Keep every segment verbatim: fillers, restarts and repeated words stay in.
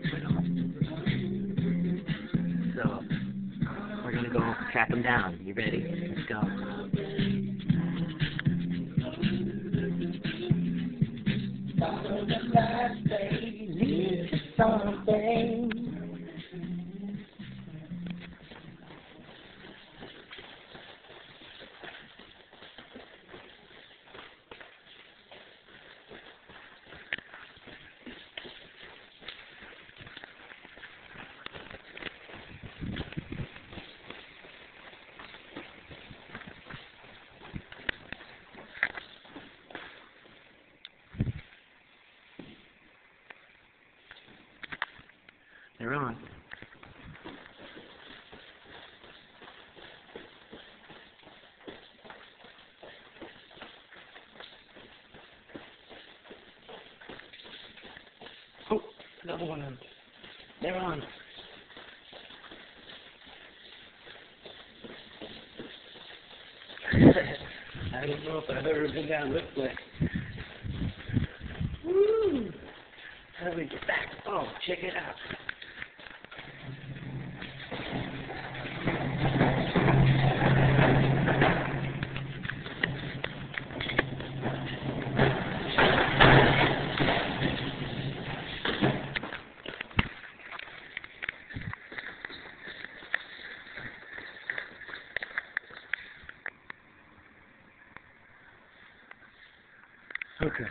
So, we're gonna go track him down. You ready? Let's go. Follow the light, they lead to something. They're on. Oh, another one on. They're on. I don't know if I've ever been down this way. Woo! How do we get back? Oh, check it out. Okay.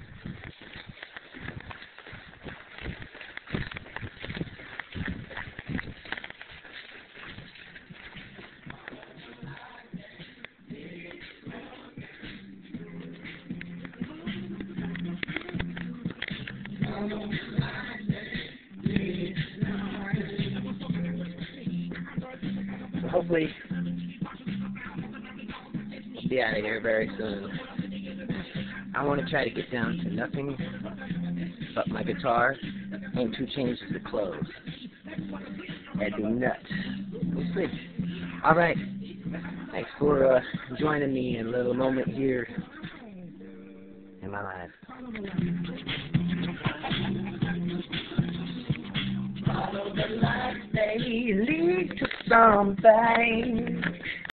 So hopefully, we'll be out of here very soon. I want to try to get down to nothing but my guitar and two changes of clothes. That'd be nuts. We'll see. All right. Thanks for uh, joining me in a little moment here in my life. Follow the light, they lead to something.